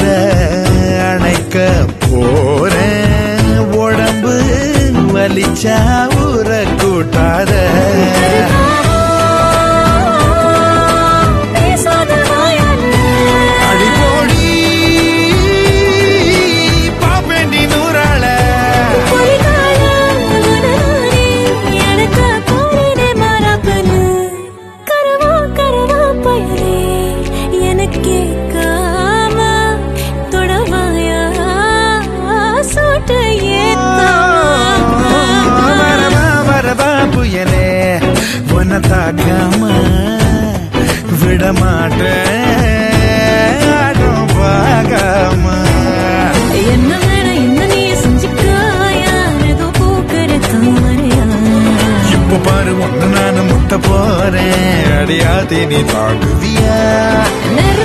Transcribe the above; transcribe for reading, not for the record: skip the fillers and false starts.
அணைக்க போறேன் உடம்பு வலிச்சா ஊற கூட்டாத தாக்காம விடமாட்டேன் பார்க்காம என்ன வேணும் என்ன நீ செஞ்சுக்காயா ஏதோ பூக்கிற தாமரையா இப்ப பாரு ஒண்ணு நானும் முட்ட போறேன் அடியாத்தி நீ தாக்குவியா